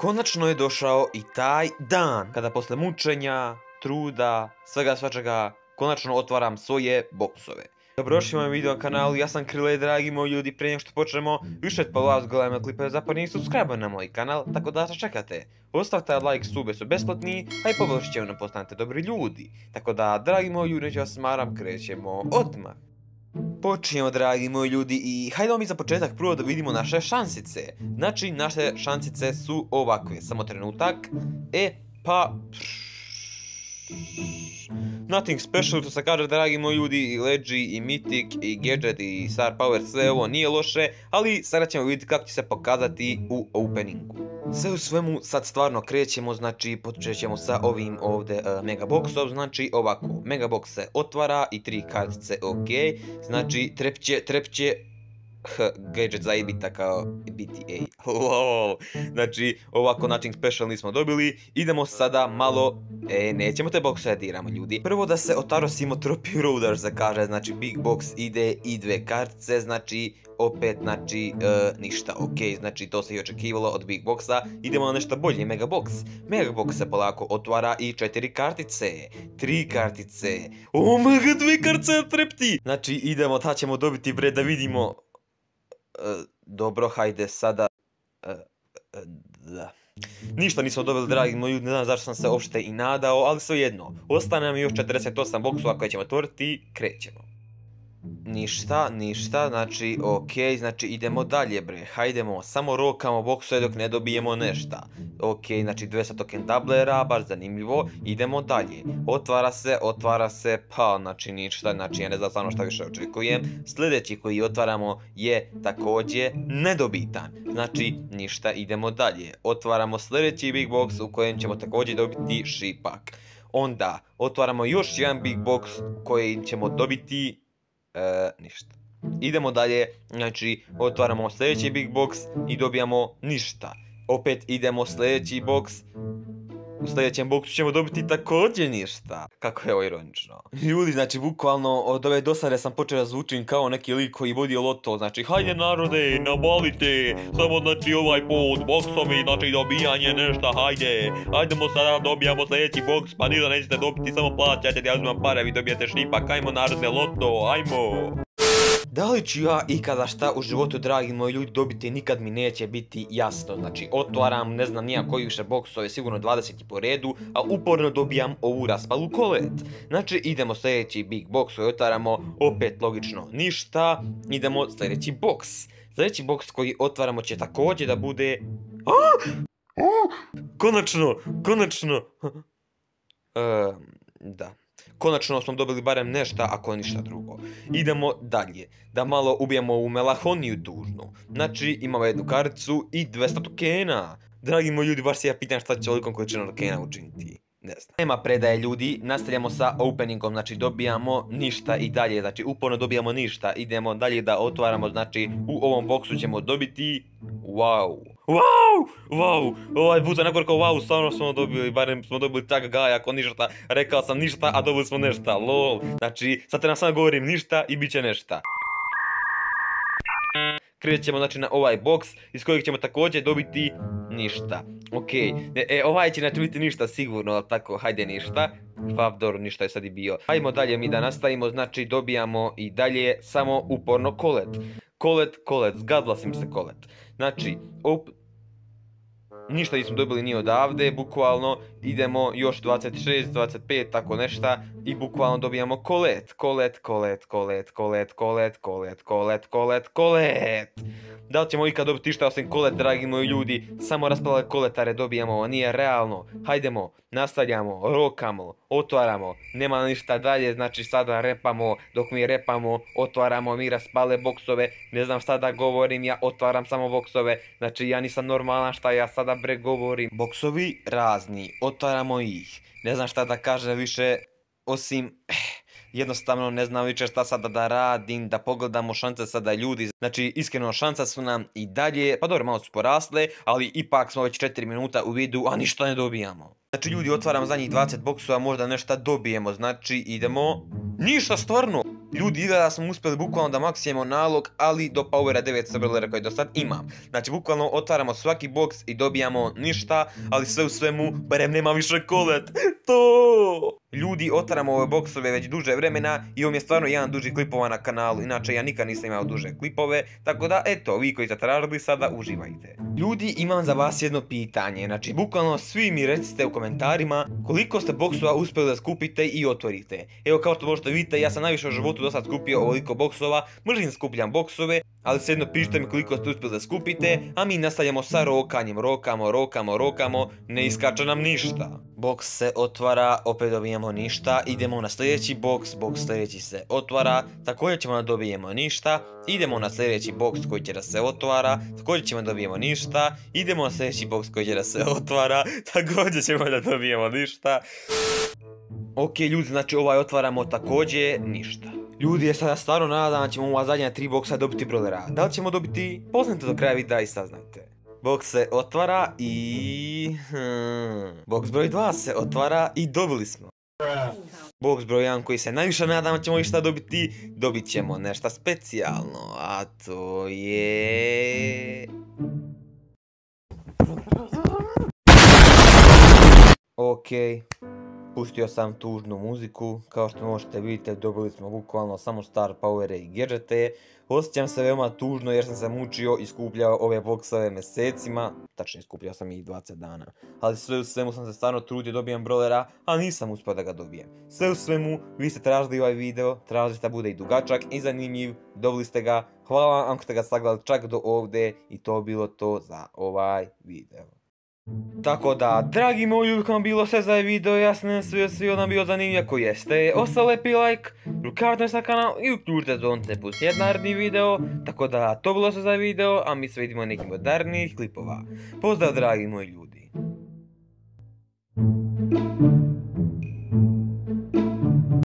Konačno je došao i taj dan kada posle mučenja, truda, svega svačega, konačno otvaram svoje boksove. Dobrodošli u moj video kanalu, ja sam Krile, dragi moji ljudi. Prije nego što počnemo, više od vas gledajmo klipove, zapravo subscribe na moj kanal, tako da se čekate. Ostavite like, sube su besplatni, a i poboljšit će nam postanete dobri ljudi. Tako da, dragi moji ljudi, neću vas smaram, krećemo odmah. Počinjemo, dragi moji ljudi, i hajdemo mi za početak prvo da vidimo naše šansice. Znači, naše šansice su ovakve, samo trenutak. Nothing special, to se kaže, dragi moji ljudi, i Leggy, i Mythic, i Gadget, i Star Power, sve ovo nije loše, ali sada ćemo vidjeti kako će se pokazati u openingu. Sve u svemu, sad stvarno krećemo, znači počet ćemo sa ovim ovdje megaboxom, znači ovako, megabox se otvara i 3 kartice, ok, znači trepće, Gadget zajebita kao BTA, lol, znači ovako nothing special nismo dobili, idemo sada malo, nećemo te boxe diramo ljudi. Prvo da se otarosimo Tropi Roader se kaže, znači big box ide i 2 kartice, znači opet, znači ništa, ok, znači to se i očekivalo od big boxa, idemo na nešto bolje, megabox. Megabox se polako otvara i 4 kartice, 3 kartice, omega 2 kartice trepti, znači idemo, ta ćemo dobiti bre da vidimo. Dobro, hajde sada. Da. Ništa nismo dobili, dragi moji ljudi, ne znam zašto sam se uopšte i nadao, ali svejedno. Ostane nam još 48 boksova koje ćemo otvoriti, krećemo. Ništa, znači ok, znači idemo dalje bre, hajdemo, samo rokamo boksove dok ne dobijemo nešta. Ok, znači 200 token doublera, baš zanimljivo, idemo dalje. Otvara se, pa znači ništa, znači ja ne znam stvarno šta više očekujem. Sljedeći koji otvaramo je također nedobitan, znači ništa, idemo dalje. Otvaramo sljedeći big box u kojem ćemo također dobiti šipak. Onda otvaramo još jedan big box u kojem ćemo dobiti ništa. Idemo dalje, znači otvaramo sljedeći big box i dobijamo ništa. Opet idemo sljedeći box, u sljedećem boksu ćemo dobiti također ništa. Kako je ovo ironično. Ljudi, znači bukvalno od ove dosade sam počeo da zvučim kao neki lik koji vodi loto. Znači hajde narode, nabalite, samo znači ovaj put, boksovi, znači dobijanje nešta, hajde. Hajdemo sada dobijamo sljedeći boks, pa ništa nećete dobiti, samo plaćate, ja uzmem pare, vi dobijate šipak, ajmo narode loto, ajmo. Da li ću ja ikada šta u životu, dragi moji ljudi, dobiti, nikad mi neće biti jasno. Znači otvaram, ne znam nijak koji više boksove, sigurno 20 po redu, a uporno dobijam ovu raspalu kolet. Znači idemo sljedeći big box koji otvaramo, opet logično ništa, idemo sljedeći boks. Sljedeći boks koji otvaramo će također da bude... Konačno! Da. Konačno smo dobili barem nešta, ako ništa drugo. Idemo dalje, da malo ubijemo ovu melahoniju tužnu. Znači imamo jednu karticu i 200 tokena. Dragi moji ljudi, baš se ja pitam šta će ovolikom količinom tokena učiniti. Ne znam. Nema predaje ljudi, nastavljamo sa openingom, znači dobijamo ništa i dalje, znači uporno dobijamo ništa. Idemo dalje da otvaramo, znači u ovom boksu ćemo dobiti... Wow, ovaj put sam nekoliko wow, stvarno smo dobili, barem smo dobili tak gaj, ako ništa, rekao sam ništa, a dobili smo nešta, lol. Znači, sad te nam sam govorim ništa i bit će nešta. Krećemo znači na ovaj boks iz kojeg ćemo također dobiti ništa. Ok, ovaj će znači biti ništa sigurno, ali tako, hajde ništa. Favdor, ništa je sad i bio. Hajmo dalje mi da nastavimo, znači dobijamo i dalje samo uporno kolet. Kolet, zgadla sam se kolet. Znači, ništa nismo dobili ni odavde, bukvalno idemo još 26, 25, tako nešta i bukvalno dobijamo kolet. Da li ćemo ikad dobiti išta osim kolet, dragi moji ljudi? Samo raspale koletare dobijamo, ovo nije realno. Hajdemo, nastavljamo, rokamo, otvaramo, nema ništa dalje, znači sada repamo, dok mi repamo, otvaramo mi raspale boksove, ne znam šta da govorim, ja otvaram samo boksove, znači ja nisam normalan, šta ja sada bre govorim. Boksovi razni, otvaramo ih, ne znam šta da kažem više, osim... Jednostavno ne znam više šta sada da radim, da pogledamo šanse sada ljudi. Znači iskreno šansa su nam i dalje, pa dobro malo su porasle, ali ipak smo već 4 minuta u vidu, a ništa ne dobijamo. Znači ljudi otvaramo zadnjih 20 boksova, možda nešto dobijemo, znači idemo... Ništa stvarno! Ljudi, izgleda da smo uspjeli bukvalno da maksimamo nalog, ali do Powera 9 brawlera koji do sad imam. Znači, bukvalno otvaramo svaki boks i dobijamo ništa, ali sve u svemu, barem nema više kolet. To! Ljudi, otvaramo ove boksove već duže vremena i ovo mi je stvarno jedan duži klipova na kanalu, inače ja nikad nisam imao duže klipove, tako da eto, vi koji ste tražili sada uživajte. Ljudi, imam za vas jedno pitanje, znači bukvalno svi mi recite u komentarima koliko ste boksova uspjeli da skupite i otvorite. Evo kao što možete vidite, ja sam najviše u životu do sad skupio ovoliko boksova, mrzim skupljam boksove, ali svejedno pišite mi koliko ste uspjeli da skupite, a mi nastavljamo sa rokanjem, rokamo, ne iskače nam ništa. Boks se otvara, opet dobijemo ništa, idemo na sljedeći boks, boks sljedeći se otvara, također ćemo da dobijemo ništa, idemo na sljedeći boks koji će da se otvara, također ćemo da dobijemo ništa, idemo na sljedeći boks koji će da se otvara, također ćemo da dobijemo ništa. Ok ljudi, znači ovaj otvaramo također ništa. Ljudi, ja sada stvarno nadam da ćemo ova zadnja 3 boksa dobiti brawlera. Da li ćemo dobiti? Poznajte do kraja videa i saznajte. Boks se otvara i... Boks broj 2 se otvara i dobili smo. Boks broj 1 koji se najviše nadam da ćemo išta dobiti, dobit ćemo nešto specijalno, a to je... Okej. Pustio sam tužnu muziku, kao što možete vidjeti dobili smo bukvalno samo star powere i gadgete. Osjećam se veoma tužno jer sam se mučio i skupljao ove boksove mjesecima, tačnije skupljao sam ih 20 dana. Ali sve u svemu sam se stvarno trudio dobijem brawlera, a nisam uspio da ga dobijem. Sve u svemu, vi ste tražili ovaj video, tražili ste da bude i dugačak i zanimljiv, dobili ste ga, hvala vam ako ste ga sagledali čak do ovdje i to bilo to za ovaj video. Tako da, dragi moji, uvijek vam bilo sve za ovaj video, ja sam nam svi nam bio zanimljiv ako jeste. Ostavite like, rukarite na kanal i uključite zvonce ne pustiti naredni video. Tako da, to bilo sve za ovaj video, a mi se vidimo nekim modernijih klipova. Pozdrav dragi moji ljudi.